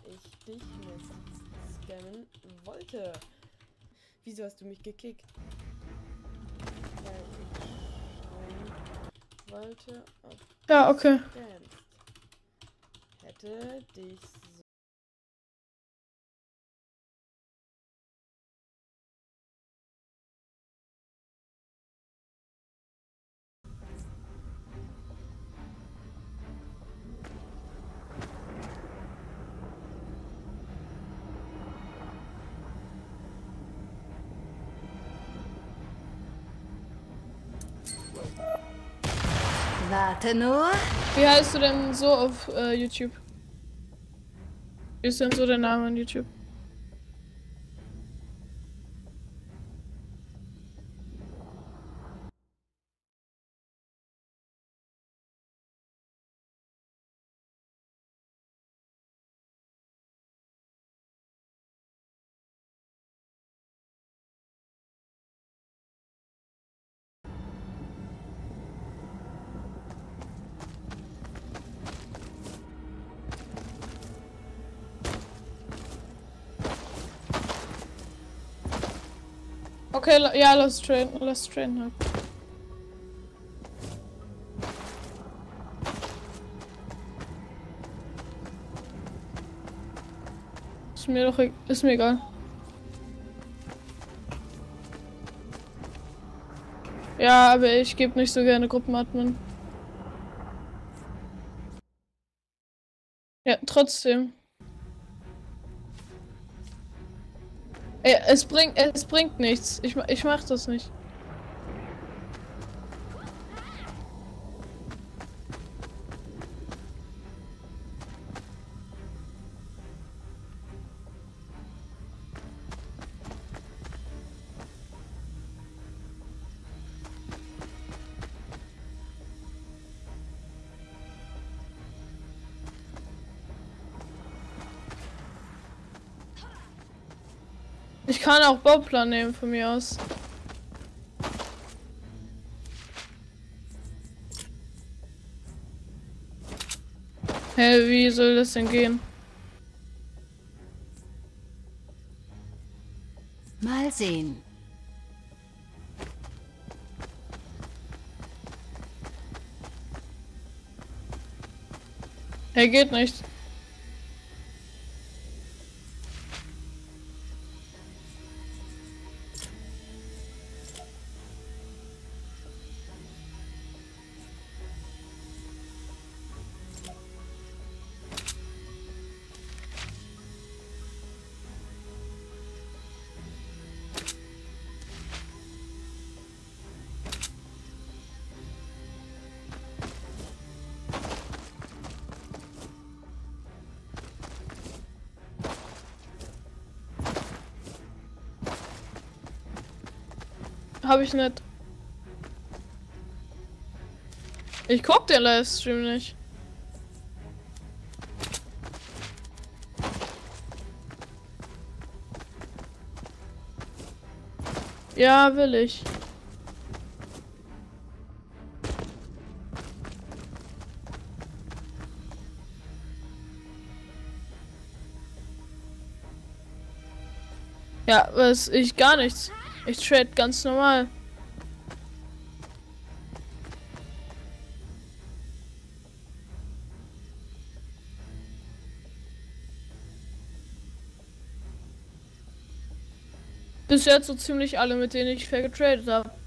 ich dich mit scammen wollte. Wieso hast du mich gekickt? Weil ich schauen wollte, ob Ja, okay. du scamst. Hätte dich Warte nur. Wie heißt du denn so auf YouTube? Wie ist denn so der Name on YouTube? Okay, ja, lass trainen halt. Ist mir egal. Ja, aber ich gebe nicht so gerne Gruppenadmin. Ja, trotzdem. Ey, es bringt nichts. Ich mach das nicht. Ich kann auch Bauplan nehmen von mir aus. Hä, wie soll das denn gehen? Mal sehen. Hä, geht nicht. Hab ich nicht. Ich guck den Livestream nicht. Ja, will ich. Ja, was ich gar nichts. Ich trade ganz normal. Bis jetzt so ziemlich alle, mit denen ich fair getradet habe.